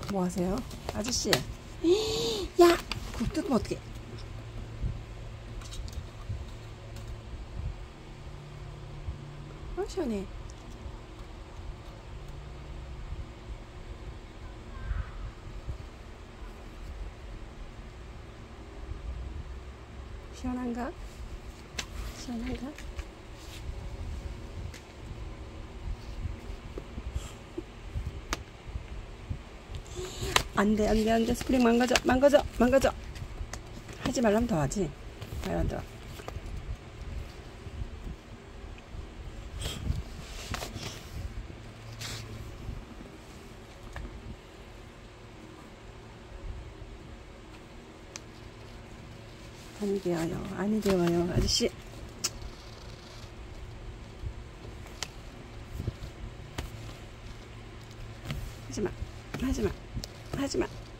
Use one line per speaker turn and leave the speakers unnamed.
뭐 하세요? 아저씨. 야! 그거 뜯으면 어떡해. 시원해. 시원한가? 시원한가? 안돼 안돼 안돼. 스프링 망가져 망가져 망가져. 하지 말라면 더 하지. 말한다. 아니 되어요. 아니 되어요. 아저씨. 하지마 하지마 하지마.